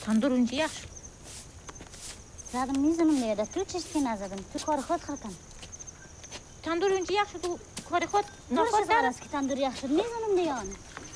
تندور اونجا یخ شد. زدم میزنم لیده تو چیست که نزدم تو کار خود خرکن تندور اونجا یخ شد و کار خود نخود نخود دار است که تندور یخ شد میزنم دیان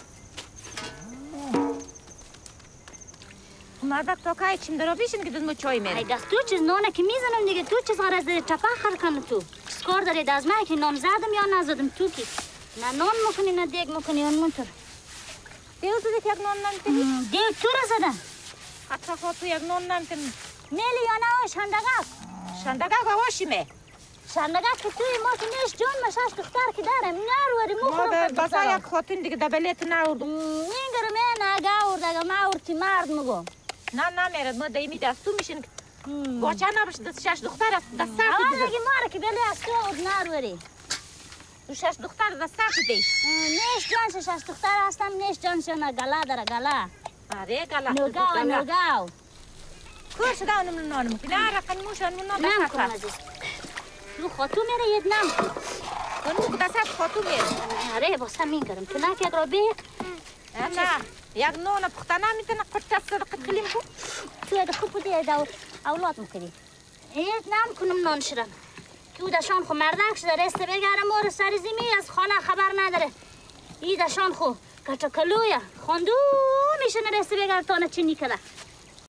مردک تا که چیم در بیشین که دادم چای میره ای دست تو چیز نانه که میزنم دیگه تو چیز غرض چپا خرکن تو چیز کار دارید از من که نان زدم یا نزدم تو که نه نان مکنی نه دیگ مکنی اونمونطور دیو تو دیگه یک نان نمیتونی؟ دیگ تو را زدم حتی خود تو یک نان نمیتونی میلی یا نه شندگاه شندگاه گواشیمه شندگاه که توی ما که نیش جان مشاش دختر که دارم نروری مادر مخورم بسا یک خاتون دیگه دبلیت نوردم اینگرم نه گاورد اگه ما ورتی مرد مگم نه نمیرد ما دیمی دستو میشین باچه نباشه دست شش دختر است دست سر اول دیده اگه ماره که بلی از تو اود نروری تو شش دختر دست سر دیش نیش جانش شش دختر هستم نیش جانش نه گلا داره گلا آره گلا نوگاو کورش داونم نانم که نه رقم موشن من نان نم دست کنم عزیز تو خاتون میره ید نم کن کنم دست خاتون میره آره باسم میگرم تو نک یک را بی نه یک نان پختنه میتونه قطع صدقت کلیم کن تو اگه خوب بودی اولاد میکنی ید نم کنم نان شرم تو دشان خو مردک شده رست بگرم مور سریزیمی از خانه خبر نداره ای دشان خو کچکلویا خواندو میشه رست بگر تانه چی نیکله